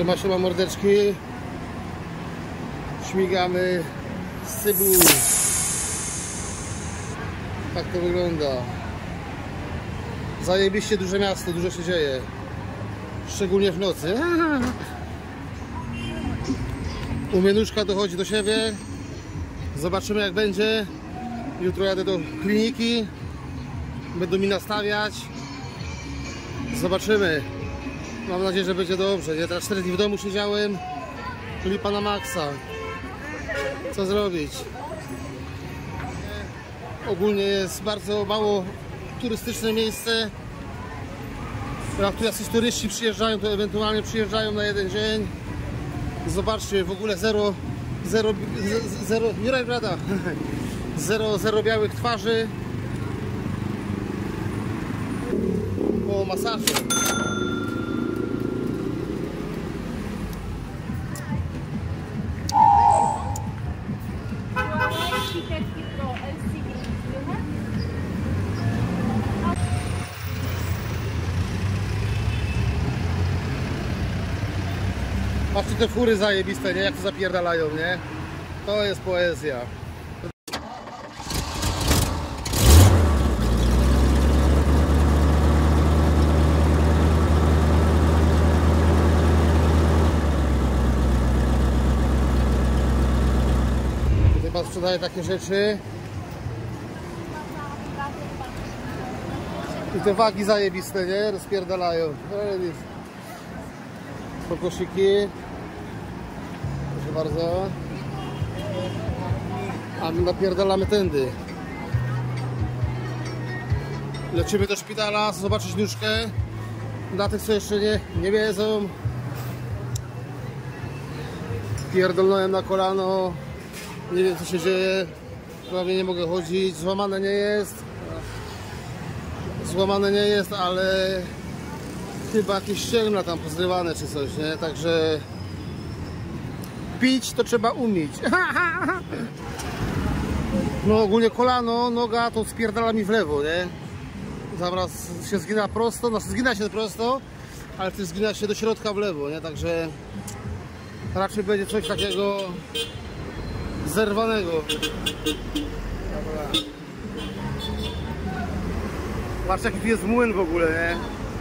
Siema mordeczki. Śmigamy z Cebu. Tak to wygląda. Zajebiście duże miasto, dużo się dzieje. Szczególnie w nocy. U Mienuszka dochodzi do siebie. Zobaczymy jak będzie. Jutro jadę do kliniki. Będą mi nastawiać. Zobaczymy. Mam nadzieję, że będzie dobrze. Ja teraz 4 dni w domu siedziałem. Lipa na maksa. Co zrobić? Ogólnie jest bardzo mało turystyczne miejsce. Jak tu jacyś turyści przyjeżdżają, to ewentualnie przyjeżdżają na jeden dzień. Zobaczcie, w ogóle zero Juraj brada. Zero białych twarzy. Po masażu. Patrzcie te fury zajebiste, nie? Jak to zapierdalają, nie? To jest poezja. Tutaj pan sprzedaje takie rzeczy. I te wagi zajebiste, nie? Rozpierdalają. Kokosiki. Proszę bardzo. A my napierdalamy tędy. Lecimy do szpitala, zobaczyć nóżkę. Dla tych, co jeszcze nie wiedzą. Pierdolnąłem na kolano. Nie wiem co się dzieje. Prawie nie mogę chodzić. Złamane nie jest. Złamane nie jest, ale chyba jakieś ścięgna tam pozrywane czy coś, nie? Także pić to trzeba umieć. No ogólnie kolano, noga to spierdala mi w lewo, nie? Zaraz się zgina prosto, no zgina się prosto, ale też zgina się do środka w lewo, nie? Także raczej będzie coś takiego zerwanego. Dobra. Patrz jaki tu jest młyn w ogóle, nie?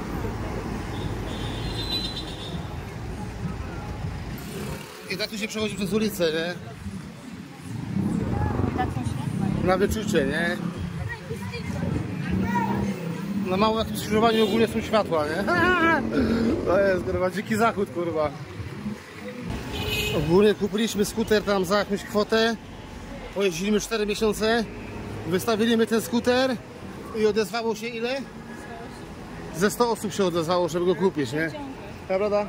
I tak tu się przechodzi przez ulicę, nie? Na wyczucie, nie? Na małym skrzyżowaniu ogólnie są światła, nie? To jest, kurwa, dziki zachód, kurwa. Ogólnie kupiliśmy skuter tam za jakąś kwotę. Pojeździliśmy 4 miesiące. Wystawiliśmy ten skuter i odezwało się ile? Ze 100 osób się odezwało, żeby go kupić, nie? Prawda?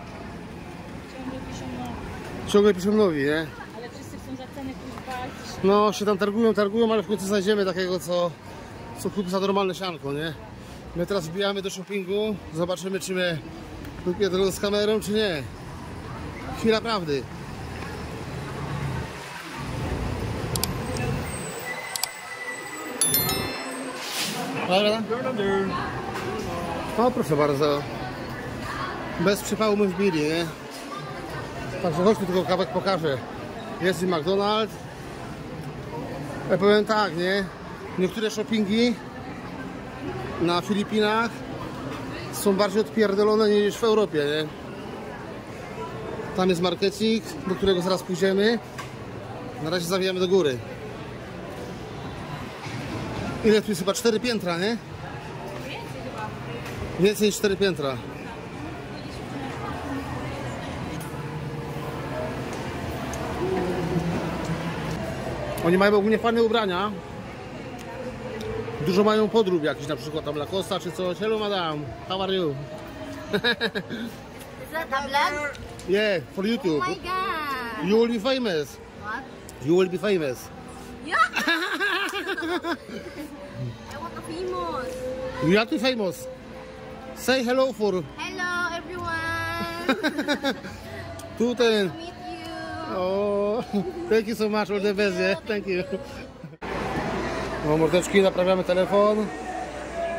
Ciągle piszą nowi, nie? Ale wszyscy chcą za cenę kupować. No się tam targują, ale w końcu znajdziemy takiego, co kupi za normalne sianko, nie? My teraz wbijamy do shoppingu, zobaczymy czy mnie wypierdolą z kamerą, czy nie. Chwila prawdy. Dobra? O, proszę bardzo. Bez przypału my wbili, nie? Także chodź tu tylko kawałek pokażę. Jest i McDonald's. Ja powiem tak, nie? Niektóre shoppingi na Filipinach są bardziej odpierdolone niż w Europie, nie? Tam jest markecik, do którego zaraz pójdziemy. Na razie zawijamy do góry. Ile tu jest? Chyba 4 piętra, nie? Więcej niż 4 piętra. Oni mają ogólnie fajne ubrania. Dużo mają podrób jakiś, na przykład tam Lacosta czy coś. Hello madam, how are you? Is that a vlog? Yeah, for YouTube. Oh my god! You will be famous. What? You will be famous. Yeah! I want to famous. You are too famous. Say hello for Hello everyone! to ten. Meet you! Oh, thank you so much, all the best, yeah? Thank you. No mordeczki, naprawiamy telefon.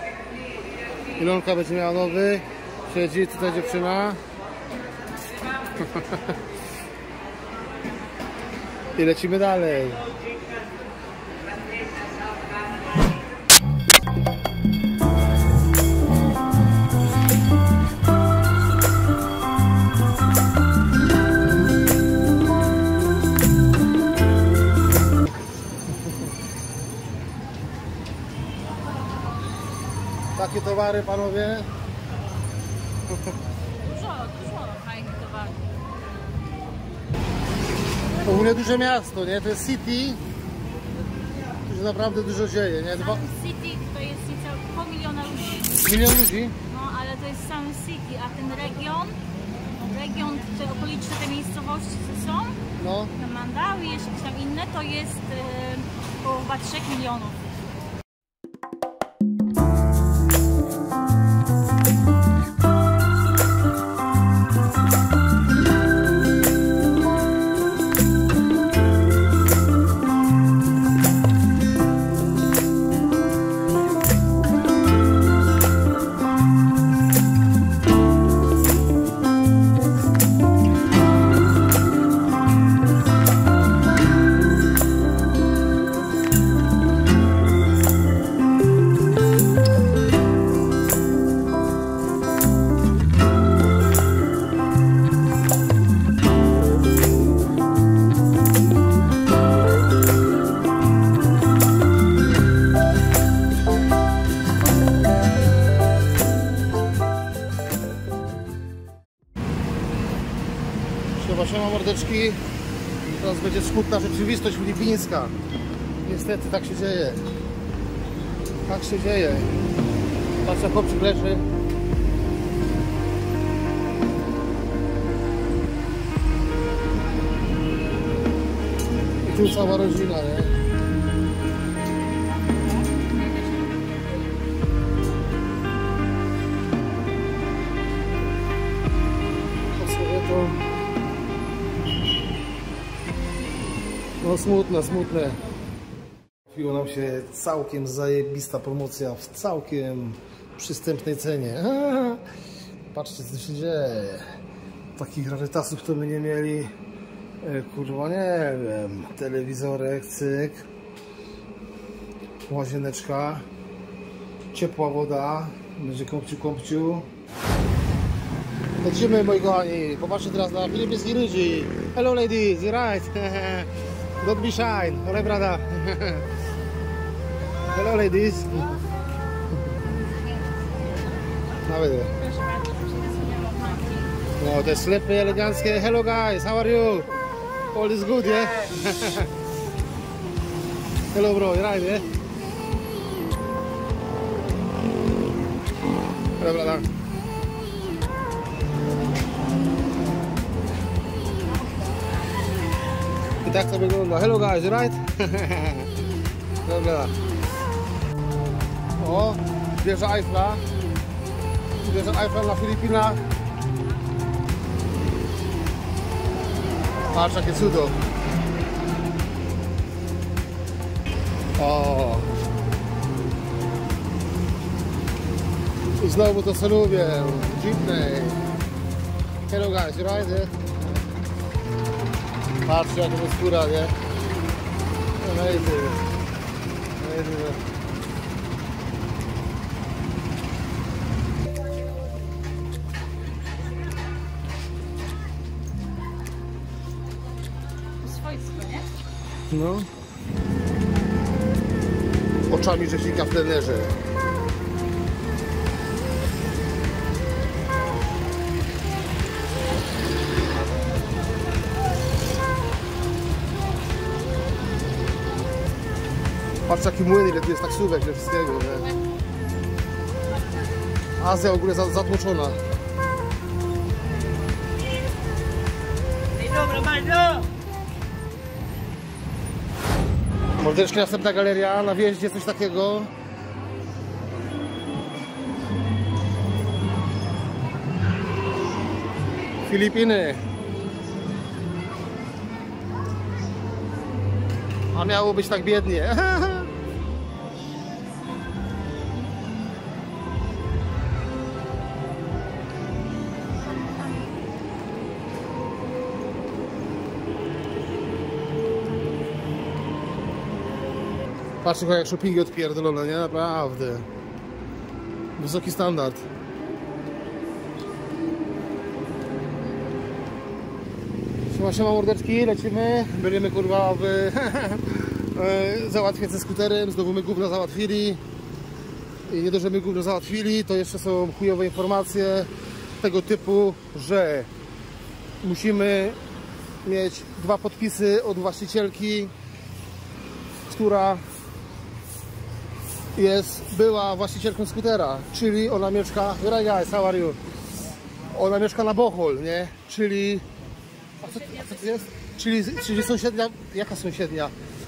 Ilonka będzie miała nowy. Siedzi tutaj dziewczyna. I lecimy dalej. Takie towary, panowie. Dużo fajnych towarów. To w ogóle duże miasto, nie? To jest city. Tu się naprawdę dużo dzieje, nie? Sam City to jest niecałe pół miliona ludzi. Milion ludzi? No, ale to jest sam City, a ten region, te okoliczne te miejscowości, co są, No. te Mandały, jeszcze jakieś tam inne, to jest około chyba 3 milionów. Siema mordeczki, teraz będzie smutna rzeczywistość filipińska. Niestety tak się dzieje. Tak się dzieje. Patrz jak chłopczyk leży. I tu cała rodzina, nie? To no smutne, smutne. Trafiła nam się całkiem zajebista promocja w całkiem przystępnej cenie. Patrzcie co się dzieje. Takich rarytasów to my nie mieli. Kurwa nie wiem. Telewizorek, cyk. Łazieneczka. Ciepła woda. Będzie kąpciu. Lecimy moi kochani. Popatrzcie teraz na filipińskich ludzi. Hello ladies, you're right. Don't be shy. Hola brada. Hello ladies. Nawet. No te sklepy eleganckie. Hello guys, how are you? All is good, yeah? Hello bro, you're right, yeah? Hello brada. I tak to wygląda. Hello guys, right? Dobra. O, wieża Eiffla. Wieża Eiffla na Filipinach. Patrz jakie cudo. O. I znowu to co lubię. Jeepney. Hello guys, right? Patrzcie jak to skóra, nie? Amazing. Swojsko, nie? No. Oczami rzeźnika w plenerze. Patrz jaki młyn, ile tu jest taksówek, ile wszystkiego, nie? Azja w ogóle zatłoczona. Mordeczki, następna galeria, na wjeździe coś takiego. Filipiny. A miało być tak biednie. Patrzcie jak shoppingi odpierdolone, nie? Naprawdę. Wysoki standard. Siema mordeczki, lecimy. Będziemy kurwa w załatwiać ze skuterem. Znowu my gówno załatwili. I nie dość, że my gówno załatwili, to jeszcze są chujowe informacje tego typu, że musimy mieć 2 podpisy od właścicielki, która była właścicielką skutera, czyli ona mieszka, hi guys, how are you? Ona mieszka na Bocholt, nie? Czyli, a co to jest? Czyli sąsiednia, jaka sąsiednia?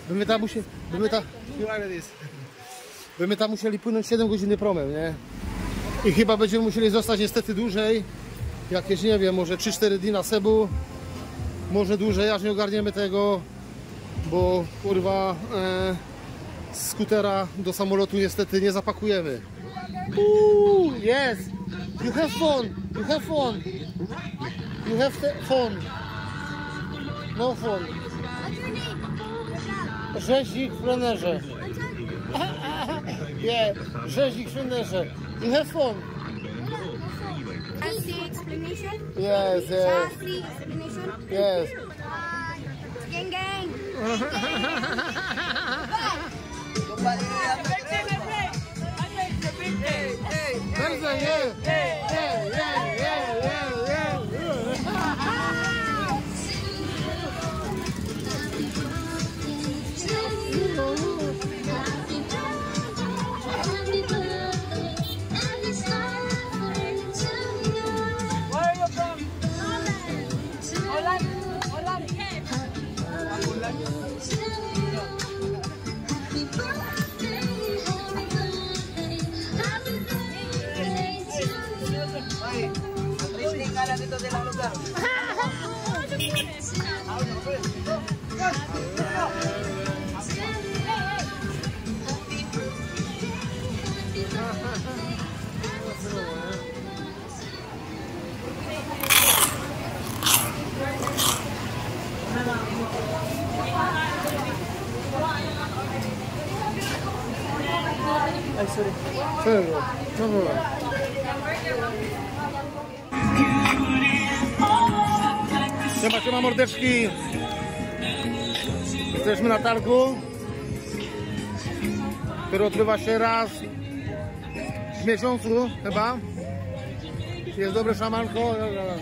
By my tam musieli płynąć 7 godzin promem, nie? I chyba będziemy musieli zostać niestety dłużej, jakieś, nie wiem, może 3-4 dni na Cebu, może dłużej, aż nie ogarniemy tego, bo kurwa skutera do samolotu niestety nie zapakujemy. Yes! You have phone! You have phone! You have phone! No phone! Rzeźnik w plenerze. Yeah, rzeźnik w plenerze. You have phone! Explanation? Yes, yes. Explanation? Yes. Gang gang. Bardzo, yeah. Czego? No dobra. Siema mordeczki. Jesteśmy na targu, który odbywa się raz w miesiącu chyba. Jest dobre szamanko.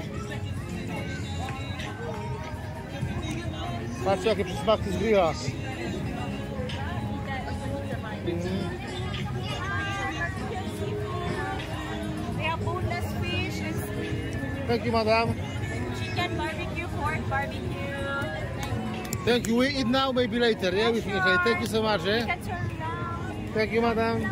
Patrzcie jakie przysmaki z grilla. Thank you, madam. Chicken barbecue, pork barbecue. Thank you. We eat now, maybe later. Yeah, we finish. Thank you so much. Eh? Thank you, madam.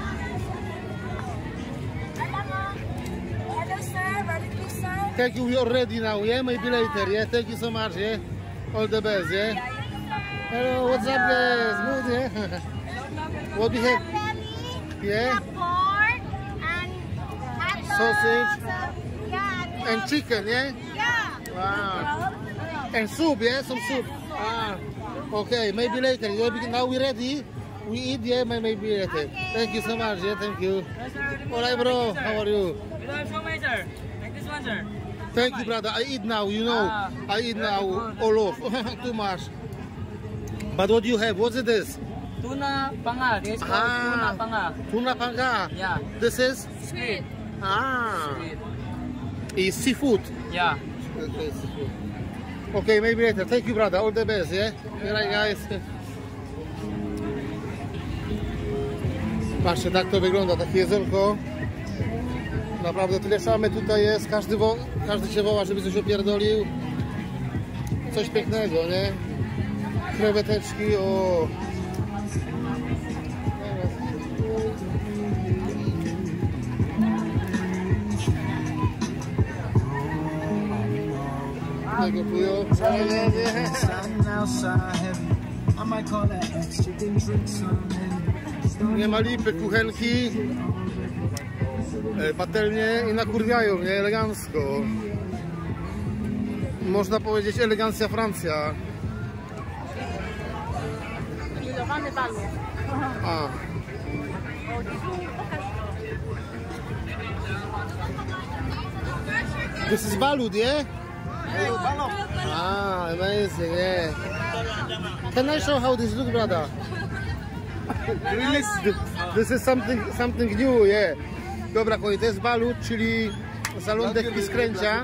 Hello sir, barbecue sir. Thank you. We are ready now. Yeah, maybe later. Yeah, thank you so much. Yeah, all the best. Yeah. Hello, what's up, guys? Good. Yeah. What do you have? Yeah. Pork and Sausage yeah. and chicken. Yeah. Yeah. Wow. And soup. Yeah, some soup. Ah. Okay, maybe later. Yeah, because now we ready. We eat. Yeah, maybe later. Thank you so much. Yeah, thank you. Alright, bro. How are you? You don't have so many, sir. Like this one, sir. Thank you, brother. I eat now, you know. I eat now all of. Too much. But what do you have? What's this? Tuna panga. This is called tuna panga. Tuna panga. Yeah. This is? Squid. Ah. Squid. It's seafood. Yeah. Okay, seafood. Okay, maybe later. Thank you, brother. All the best, yeah? Alright, guys. Patrzcie, tak to wygląda, takie jedzonko. Naprawdę tyle szamy tutaj jest. Każdy się woła, żeby coś opierdolił. Coś pięknego, nie? Kreweteczki, o. Gotują. Nie ma lipy, kuchenki, patelnie i nakurwiają, nie? Elegancko. Można powiedzieć elegancja Francja. Grillowany balon. A. This is balut, yeah? Ah, amazing, yeah. Can I show how this looks, brother? This is something new, yeah. Dobra, kochani, to jest balut, czyli zalądek i skręcia.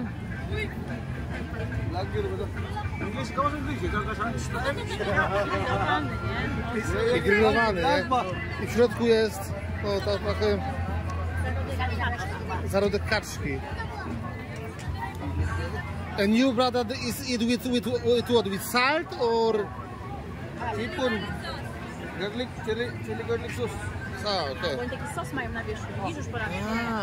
I grillowany, nie? I w środku jest to trochę zarodek kaczki. And you, brother, is it with salt or? Garlic, chili garlic sauce. Ah, okay. Oni taki sos mają na wierzchu, widzisz już po raz.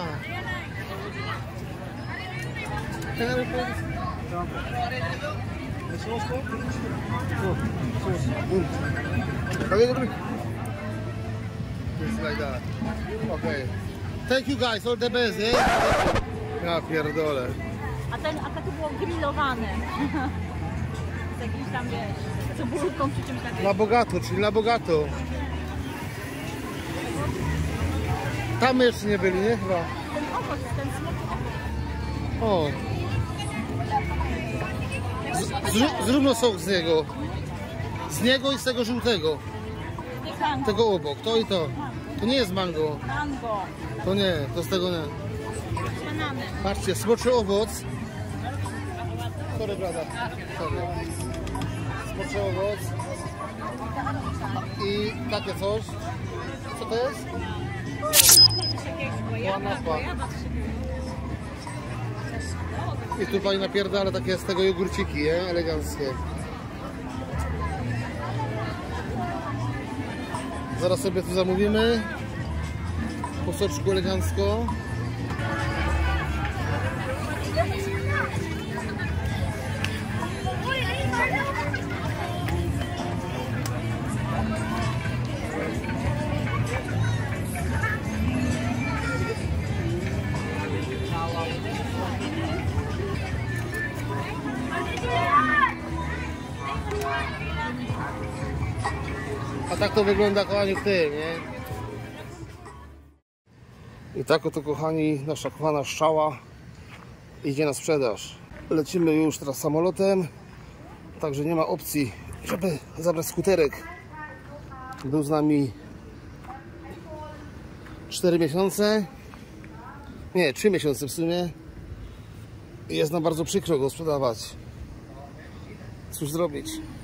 Just like that. Okay. Thank you guys, all the best, eh? Ja pierdolę. A to było grillowane. Z jakimś tam, wiesz, cebulką przy czymś takim. Na bogato, czyli na bogato. Tam jeszcze nie byli, nie? Chyba. Ten owoc, ten smoczy owoc. O. Zróbmy sok z niego. Z niego i z tego żółtego. Nie mango. Tego obok, to i to. To nie jest mango. Mango. To nie, to z tego nie. Banany. Patrzcie, smoczy owoc. Sorry, brother. Sorry. Smoczy owoc. I takie coś. Co to jest? Łanapa. I tu pani napierdala takie z tego jogurciki, nie? Eleganckie. Zaraz sobie tu zamówimy. Po soczku elegancko. A tak to wygląda, kochani, w tym, nie? I tak oto, kochani, nasza kochana szczała idzie na sprzedaż. Lecimy już teraz samolotem, także nie ma opcji, żeby zabrać skuterek. Był z nami 4 miesiące, nie, 3 miesiące w sumie. I jest nam bardzo przykro go sprzedawać. Cóż zrobić?